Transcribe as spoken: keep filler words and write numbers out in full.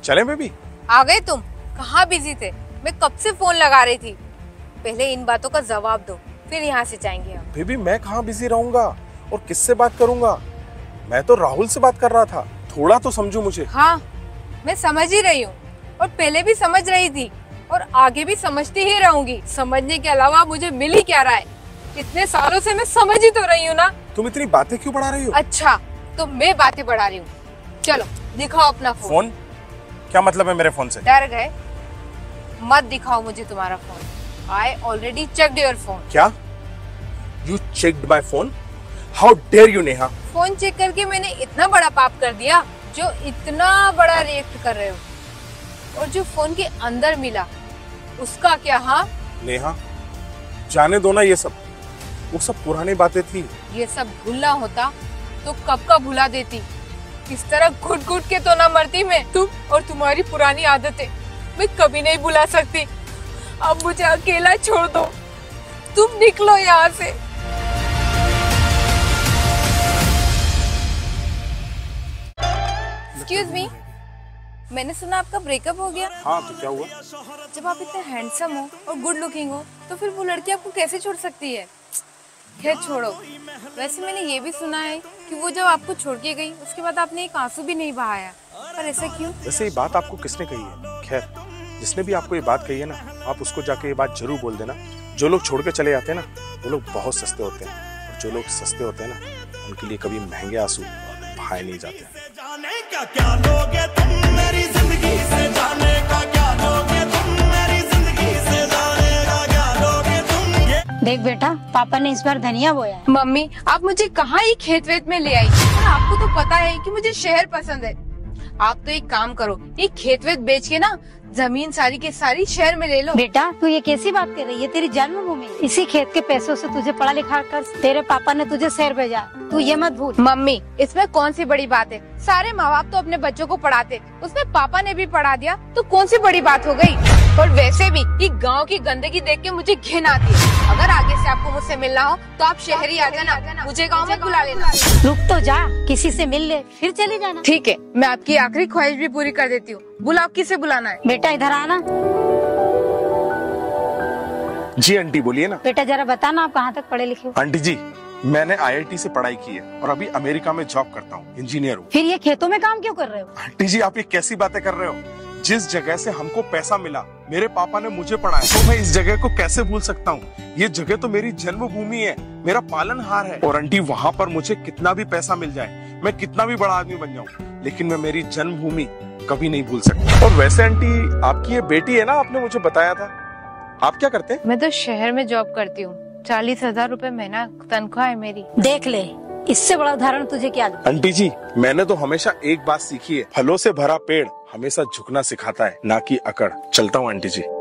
चले बेबी? आ गए तुम? कहाँ बिजी थे? मैं कब से फोन लगा रही थी। पहले इन बातों का जवाब दो, फिर यहाँ से जाएंगे हम। बेबी मैं कहाँ बिजी रहूंगा और किससे बात करूंगा? मैं तो राहुल से बात कर रहा था, थोड़ा तो समझो मुझे। हाँ मैं समझ ही रही हूँ, और पहले भी समझ रही थी और आगे भी समझती ही रहूंगी। समझने के अलावा मुझे मिल ही क्या रहा है? इतने सालों से मैं समझ ही तो रही हूँ ना। तुम इतनी बातें क्यों बढ़ा रही हो? अच्छा तो मैं बातें बढ़ा रही हूँ। चलो दिखाओ अपना फोन। फोन? क्या मतलब है मेरे फोन से? डर गए? मत दिखाओ मुझे तुम्हारा phone. I already checked your phone. क्या? You checked my phone? How dare you Neha? Phone check करके मैंने इतना बड़ा पाप कर दिया जो इतना बड़ा रिएक्ट कर रहे हो? और जो फोन के अंदर मिला उसका क्या? हाँ नेहा जाने दो ना, ये सब वो सब पुरानी बातें थी। ये सब भूलना होता तो कब का भुला देती। इस तरह घुट घुट के तो ना मरती मैं। तुम और तुम्हारी पुरानी आदतें मैं कभी नहीं भुला सकती। अब मुझे अकेला छोड़ दो, तुम निकलो यहाँ से। एक्सक्यूज मी, मैंने सुना आपका ब्रेकअप हो गया। हाँ तो क्या हुआ? जब आप इतने हैंडसम हो और गुड लुकिंग हो तो फिर वो लड़की आपको कैसे छोड़ सकती है? खैर छोड़ो। वैसे मैंने ये भी सुना है कि वो जब आपको छोड़ के गई उसके बाद आपने एक आंसू भी नहीं बहाया, पर ऐसा क्यों? वैसे ये बात आपको किसने कही है? खैर जिसने भी आपको ये बात कही है ना, आप उसको जाके ये बात जरूर बोल देना। जो लोग छोड़ के चले जाते हैं ना वो लोग बहुत सस्ते होते हैं, और जो लोग सस्ते होते हैं ना उनके लिए कभी महंगे आंसू बहाए नहीं जाते। देख बेटा, पापा ने इस बार धनिया बोया है। मम्मी आप मुझे कहाँ ही खेत वेत में ले आई? आपको तो पता है कि मुझे शहर पसंद है। आप तो एक काम करो, ये खेत वेत बेच के ना जमीन सारी के सारी शहर में ले लो। बेटा तू ये कैसी बात कर रही है? तेरी जन्मभूमि, इसी खेत के पैसों से तुझे पढ़ा लिखा कर तेरे पापा ने तुझे शहर भेजा, तू ये मत भूल। मम्मी इसमें कौन सी बड़ी बात है? सारे माँ बाप तो अपने बच्चों को पढ़ाते, उसमें पापा ने भी पढ़ा दिया तो कौन सी बड़ी बात हो गई? और वैसे भी ये गांव की गंदगी देख के मुझे घिन आती है। अगर आगे से आपको मुझसे मिलना हो तो आप शहर ही आ जाना, मुझे गाँव में बुला लेना। रुक तो जा, किसी से मिल ले फिर चले जाना। ठीक है, मैं आपकी आखिरी ख्वाहिश भी पूरी कर देती हूँ। बुलाओ, किसे बुलाना है? बेटा इधर आना। जी आंटी बोलिए ना। बेटा जरा बताना आप कहाँ तक पढ़े लिखे हो? आंटी जी मैंने आई आई टी से पढ़ाई की है और अभी अमेरिका में जॉब करता हूँ, इंजीनियर हूँ। फिर ये खेतों में काम क्यों कर रहे हो? आंटी जी आप ये कैसी बातें कर रहे हो? जिस जगह से हमको पैसा मिला, मेरे पापा ने मुझे पढ़ाया, तो मैं इस जगह को कैसे भूल सकता हूँ? ये जगह तो मेरी जन्मभूमि है, मेरा पालनहार है। और आंटी वहाँ पर मुझे कितना भी पैसा मिल जाए, मैं कितना भी बड़ा आदमी बन जाऊँ, लेकिन मैं मेरी जन्मभूमि कभी नहीं भूल सकता। और वैसे आंटी आपकी ये बेटी है ना, आपने मुझे बताया था, आप क्या करते हैं? मैं तो शहर में जॉब करती हूँ, चालीस हजार रूपए महीना तनख्वाह है मेरी। देख ले, इससे बड़ा उदाहरण तुझे क्या? आंटी जी मैंने तो हमेशा एक बात सीखी है, फलों से भरा पेड़ हमेशा झुकना सिखाता है, ना कि अकड़। चलता हूँ आंटी जी।